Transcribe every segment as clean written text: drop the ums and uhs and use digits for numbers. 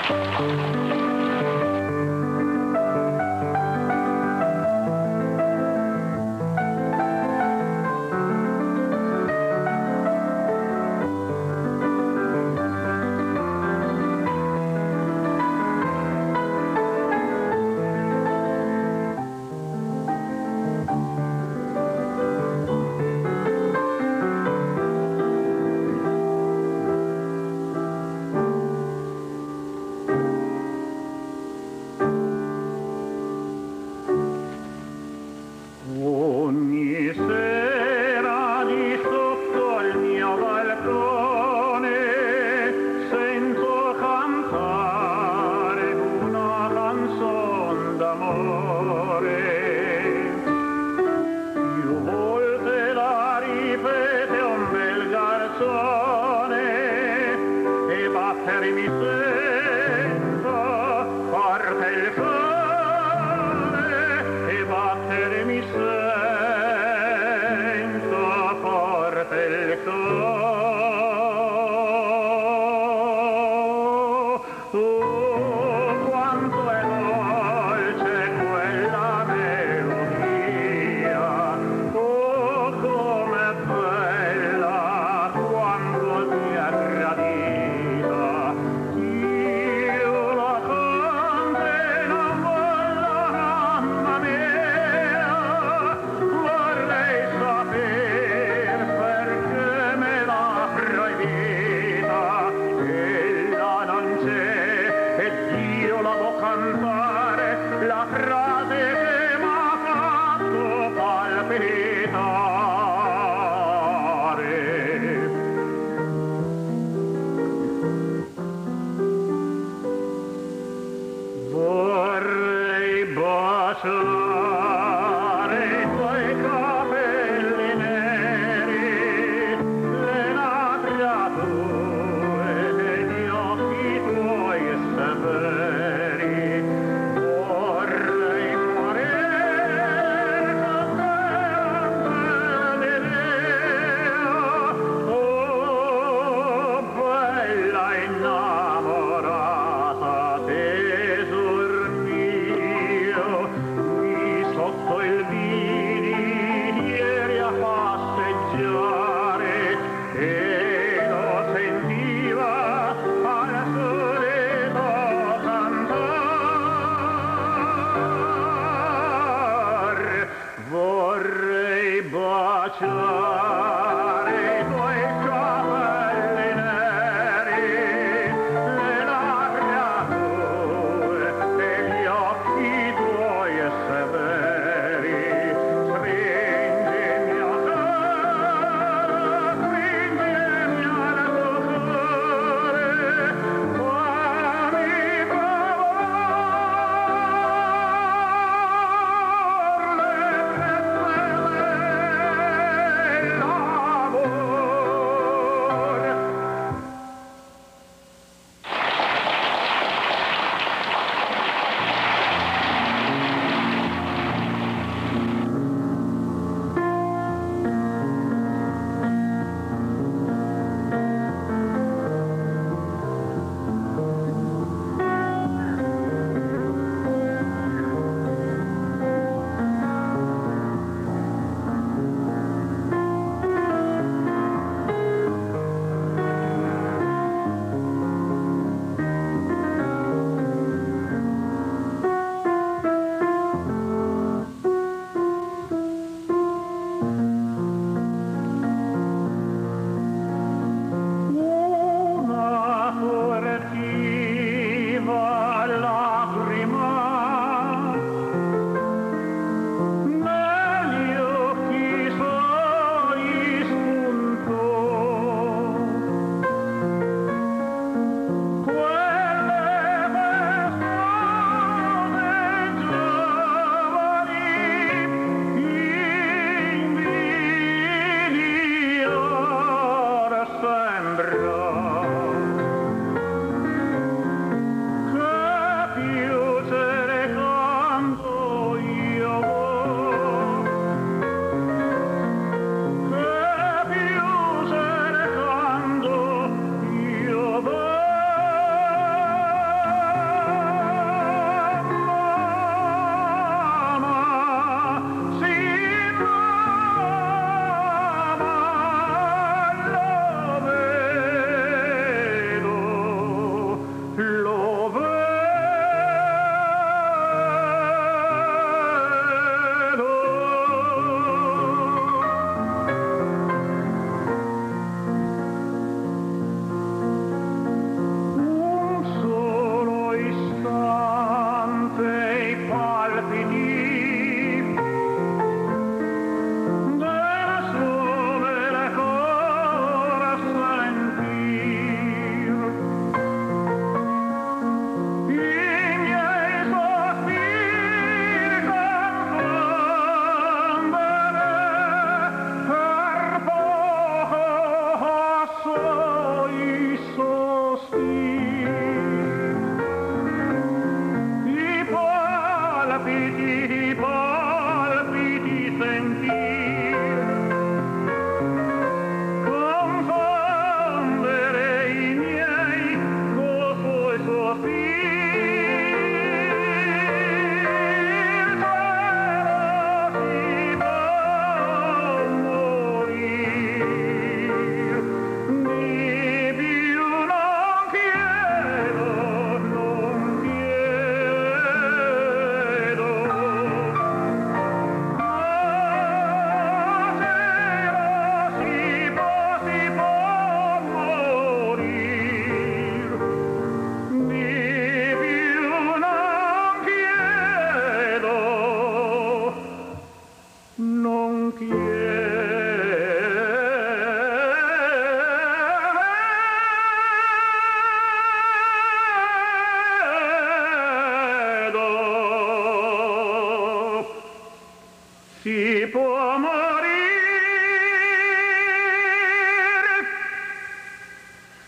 Ieri a passeggiare e l'ho sentito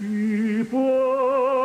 Chi può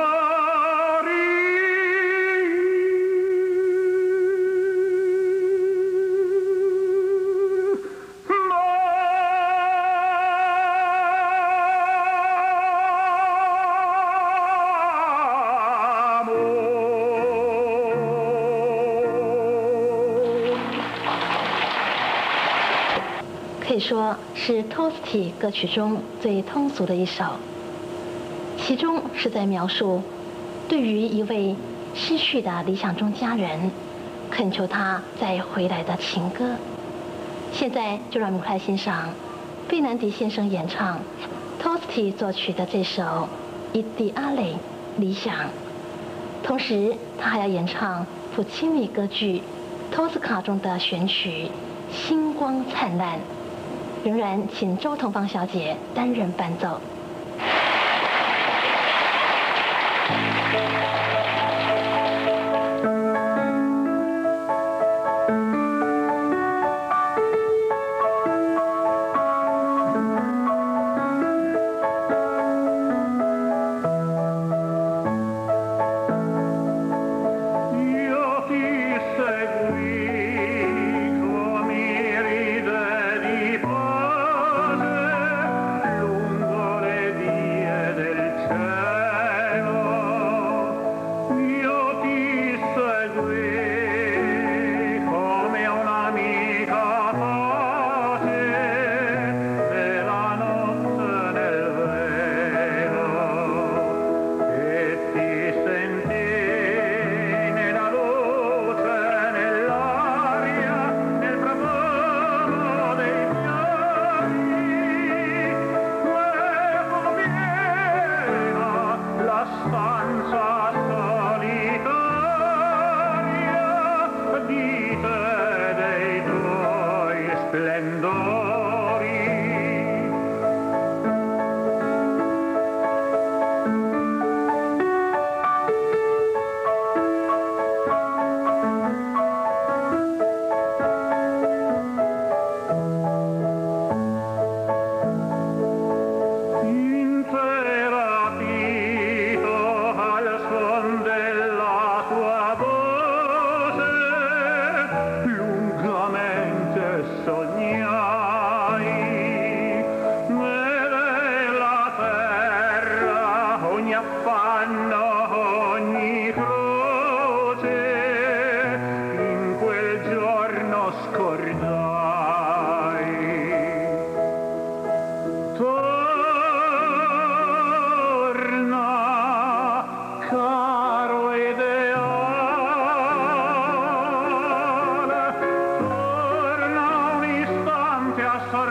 可以说是托斯蒂歌曲中最通俗的一首，其中是在描述对于一位失去的理想中家人，恳求他再回来的情歌。现在就让我们快欣赏费南迪先生演唱托斯蒂作曲的这首《Ideale》理想，同时他还要演唱普契尼歌剧《托斯卡》中的选曲《星光灿烂》。仍然请周同芳小姐担任伴奏。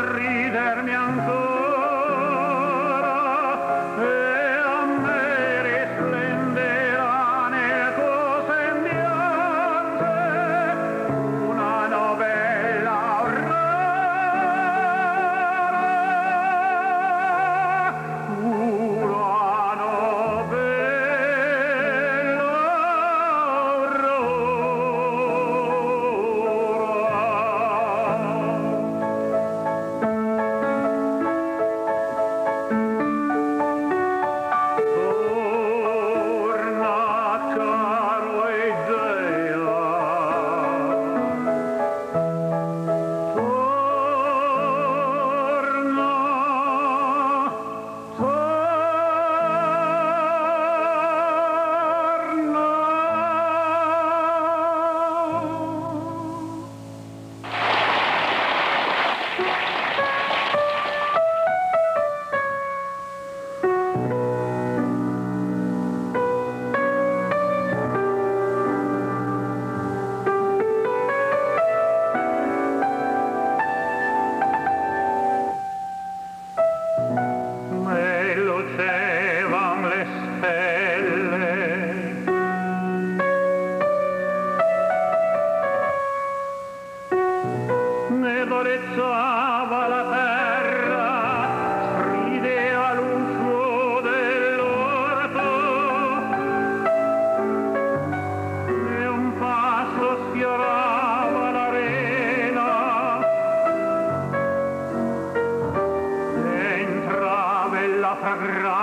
sorridermi ancora e a me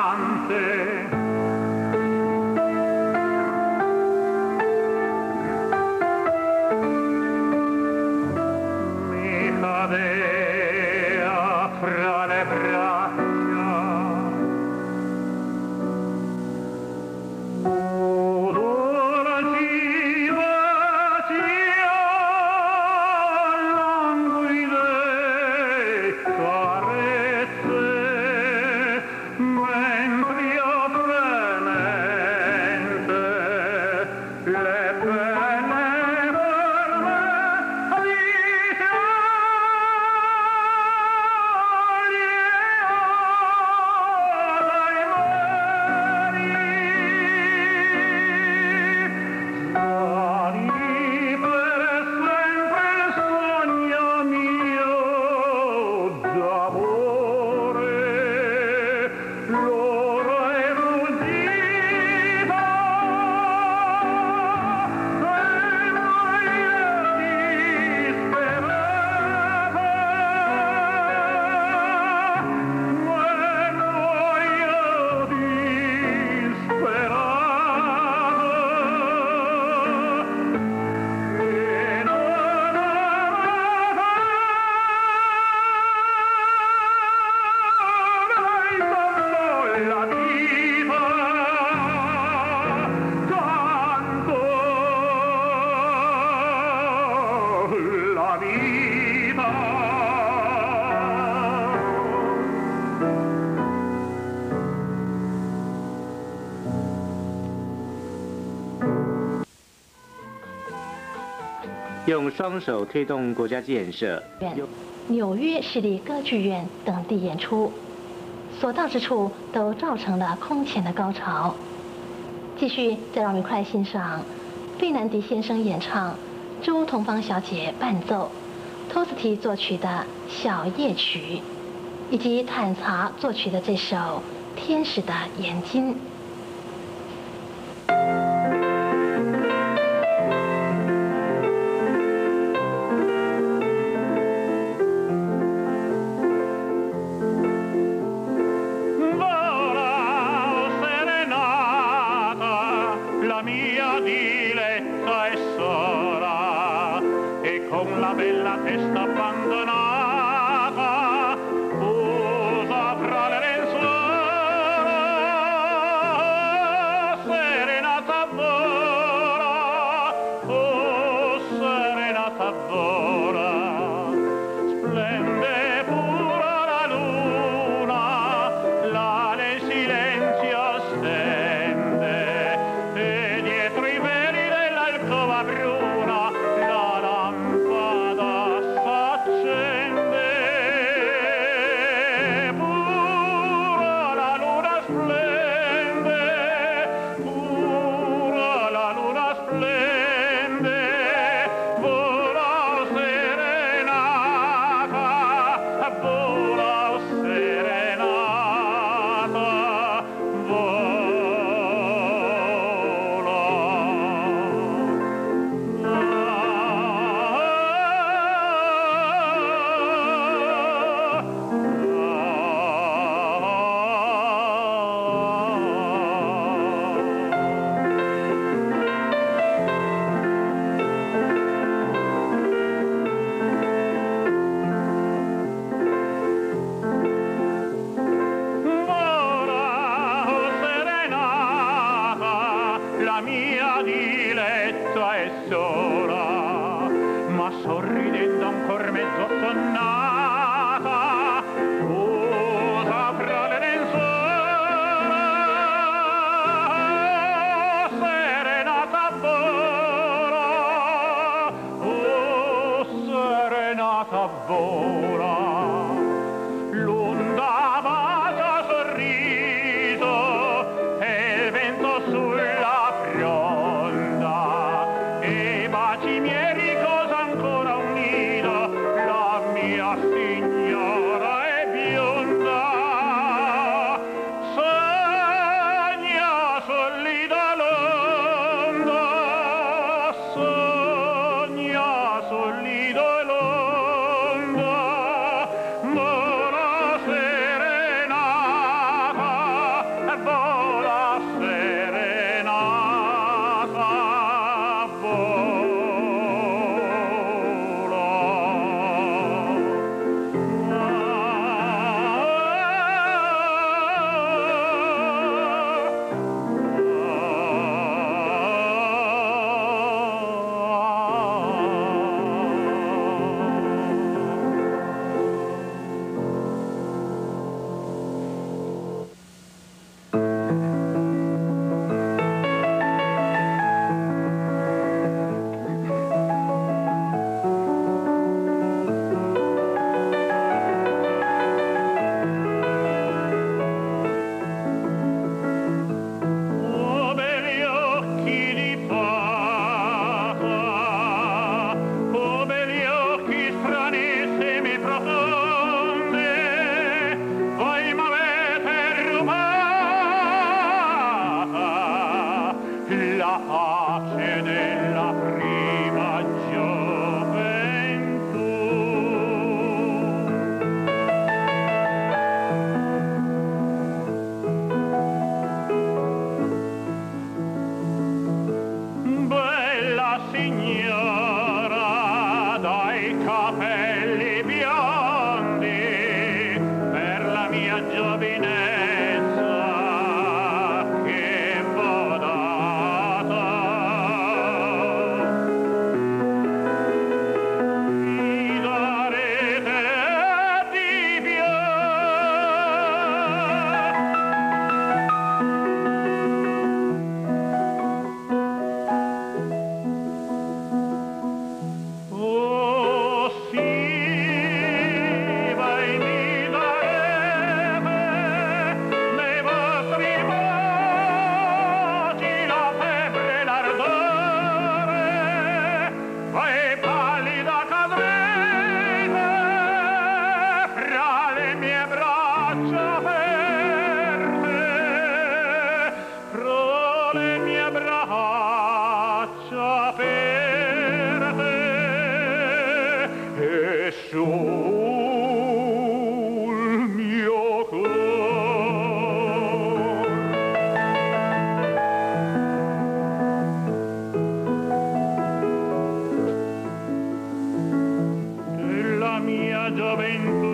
用双手推动国家建设。 纽约市立歌剧院等地演出，所到之处都造成了空前的高潮。继续，再让我们快欣赏费南迪先生演唱，周同芳小姐伴奏，托斯蒂作曲的《小夜曲》，以及坦查作曲的这首《天使的眼睛》。 Solido e longo la pace della prima gioventù. Bella signora dai capelli biondi, per la mia giovinezza che v'ho data, mi darete di più. Oh sì, voi mi darete nei vostri baci la febbre e l'ardore, voi pallida cadrete fra le mie braccia aperte, fra le mie braccia aperte e sul mio cuore. Della mia gioventù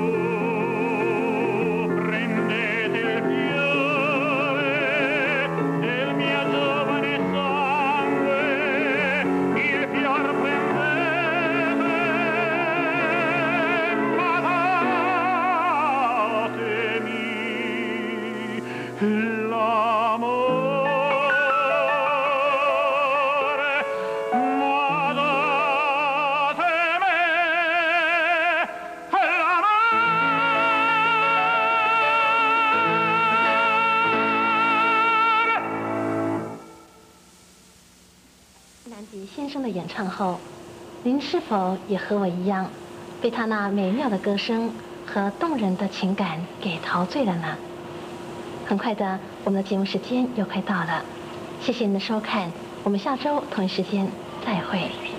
prendete il fiore, del mio giovane sangue il fior prendete, ma datemi l'amore, ma datemi l'amore。 南迪先生的演唱后，您是否也和我一样，被他那美妙的歌声和动人的情感给陶醉了呢？很快的，我们的节目时间又快到了，谢谢您的收看，我们下周同一时间再会。